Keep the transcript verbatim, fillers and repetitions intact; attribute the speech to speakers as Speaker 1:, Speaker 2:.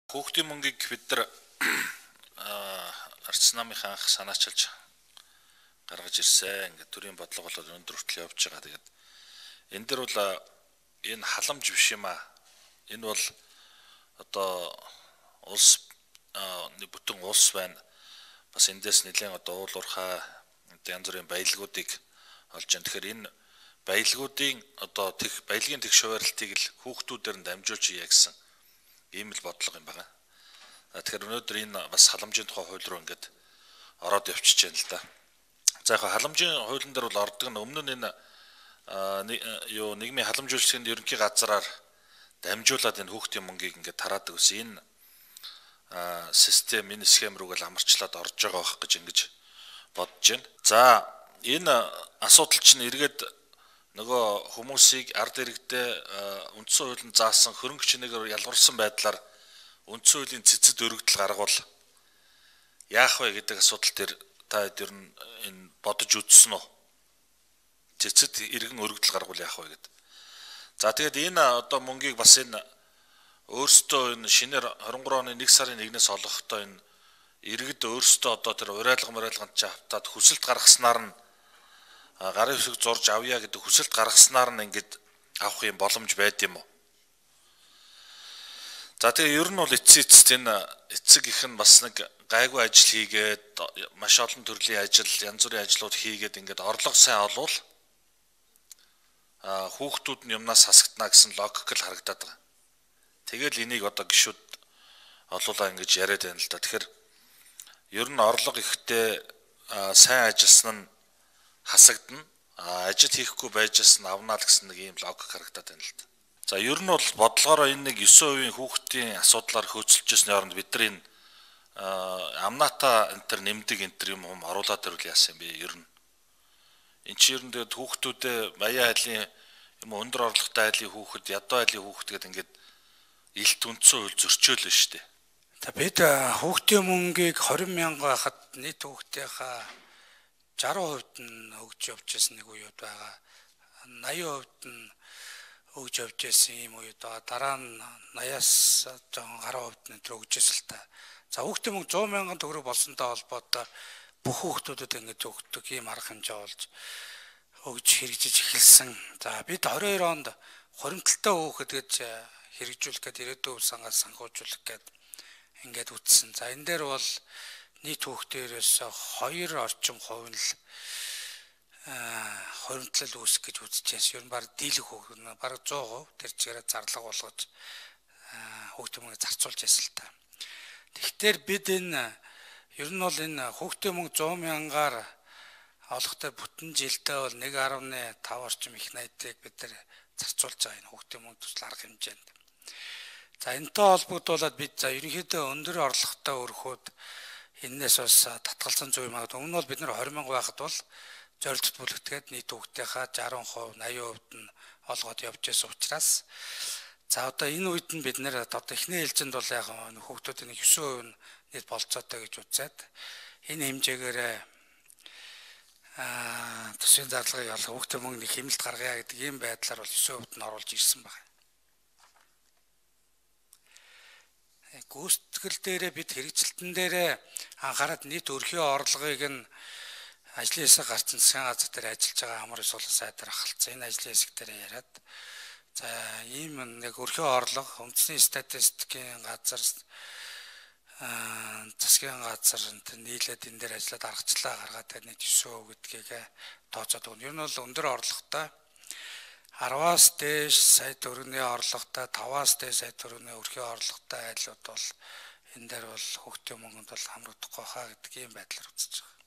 Speaker 1: Хүүхдийн мөнгийг бид нар арц намынхаа анх санаачилж гаргаж ирсэн. Ингээд төрийн бодлого бол өндөр хүртэл явж байгаа. Тэгээд энэ дэр бол энэ халамж биш юм аа. Энэ бол одоо улс бүтэн улс байна. Бас эндээс нэлээд одоо уул уурхай янз бүрийн баялагуудыг олж байна. Тэгэхээр энэ баялагуудын одоо тех баялагын тэгш хуваарлтыг л хүүхдүүдээр нь дамжуулж хийе гэсэн ийм л бодлого юм байна. Тэгэхээр өнөөдөр энэ бас халамжийн тухай хууль руу ингээд ороод явчихж байна л да. За яг халамжийн хуулийн дээр бол ордог нь өмнө нь энэ юу нийгмийн халамж үйлчлэгийн ерөнхий газраар дамжуулаад энэ хүүхдийн мөнгийг ингээд тараадаг ус энэ систем энэ схем рүү л амарчлаад орж байгаа байх гэж ингэж бодож байна. За энэ асуудал чинь эргээд нөгөө хүмүүсийг ард иргэдээ үндсэн хуулийн заасан хөрөнгө чинээгээр ялгарсан байдлаар үндсэн хуулийн цэцэд өргөдөл гаргавал яах вэ гэдэг асуудал төр та ер нь энэ бодож үзсэн үү? Цэцэд иргэн өргөдөл гаргавал яах вэ гэдэг. За тэгээд энэ одоо мөнгийг бас энэ өөрсдөө энэ шинээр хорин гурван оны нэг сарын нэгнээс олгохдоо энэ иргэд өөрсдөө одоо тэр уриалга морайлганд ч автаад хүсэлт гаргаснаар нь гарын хэсэг зурж авъя гэдэг хүсэлт гаргаснаар нь ингээд авах юм боломж байд юм уу? За тэгээ ер нь бол эцсийн эцэст энэ эцэг их нь бас нэг гайгүй ажил хийгээд маш олон төрлийн ажил, янз бүрийн ажлууд хийгээд ингээд орлого сайн олвол а хүүхдүүд нь юмнаас хасагдана гэсэн логик л харагдаад байгаа. Тэгэл энийг одоо гişүүд олуулаа ингэж яриад байна л да. Тэгэхээр ер нь орлого ихтэй сайн ажилласан нь хасагдана. Ажил хийхгүй байжсэн авнаа л гэсэн нэг ийм логик харагдаад байна л да. За ер нь бол бодлогоор энэ нэг девять хувийн хүүхдийн асуудлаар хөөцөлжсөний оронд бид нар энэ амната энэ төр нэмдэг энэ төр юм юм оруулаад ирвэл яасан бэ ер нь. Энд чинь ер нь тэгээд хүүхдүүдээ баян айлын юм өндөр орлоготой айлын хүүхэд, ядуу айлын хүүхэд гэдэг ингээд илт үндсэн хууль зөрчөөл нь шүү дээ.
Speaker 2: За бид хүүхдийн мөнгийг двадцать мянга хахад нийт хүүхдийнхаа сixty хувьд нь өгж явж байсан нэг үеуд байгаа. eighty хувьд нь өгж явж байсан юм уу да дараа нь eighty-аас жоохон гаруй хувьд нь тэр өгжсэн л та. За хүүхдийн мөнгө one hundred мянган төгрөг болсонтой холбоотой бүх хүүхдүүдэд ингэж өгдөг ийм арга хэмжээ болж өгж хэрэгжиж эхэлсэн. За бид twenty-two онд хоримтлалтай хүүхэд гэж хэрэгжүүлэх гээд ирээдүйн сангаас санхүүжүүлэх гээд ингээд үтсэн. За энэ дээр бол нийт хүүхдээрээс two орчим хувь нь л хоримтлал үүсэх гэж үзчихсэн. Ер нь баг дийлэх хүүхэд нь баг one hundred percent тэр чигээрээ зарлага болгож хүүхдийн мөнгө зарцуулж ясал та. Тэгэхээр бид энэ ер нь бол энэ хүүхдийн мөнгө one hundred мянгаар олохтой бүтэн жилдээ бол one point five орчим их найдыг бид нар зарцуулж байгаа энэ хүүхдийн мөнгө төсөл арга хэмжээнд. За энэтэй холбогдуулаад бид за ерөнхийдөө өндөр орлоготой өрхөд энээс бас татгалзан зүй магадгүй. Өмнө нь бол бид нар twenty мянга байхад бол зорилт бүлэгтгээд нийт хүүхдийнхаа sixty percent eighty хувьд нь олгоод явж байсан учраас за одоо энэ үед нь бид нэр одоо эхний ээлжинд бол яг хүүхдүүдийн nine percent нь нийт болцоотой гэж үзээд энэ хэмжээгээр аа төсвийн зарлагыг олох хүүхдийн мөнгөний хэмнэлт гаргая гэдэг ийм байдлаар бол nine percent нь оруулж ирсэн байна. Гүйцэтгэл дээрээ бид хэрэгжилтэн дээрээ анхаарал нийт өрхийн орлогыг нь ажлын хэсэг гарцсан засгийн газар дээр ажиллаж байгаа амар их суулгах сайдаар ахалцсан. Энэ ажлын хэсэг дээр яриад за ийм нэг өрхийн орлого үндэсний статистикийн газар засгийн газар нийлээд энэ дээр ажиллаад аргачлаа гаргаад тэр нэг nine percent гэдгийг тооцоод өгнө. Ер нь бол өндөр орлоготой ten-аас дээш сая төгрөгийн орлоготой five-аас дээш сая төгрөгийн өрхийн орлоготой айлууд бол энэ дээр бол хүүхдийн мөнгөнд бол хамрагдахгүй хаа гэдэг ийм байдлаар үзэж байгаа.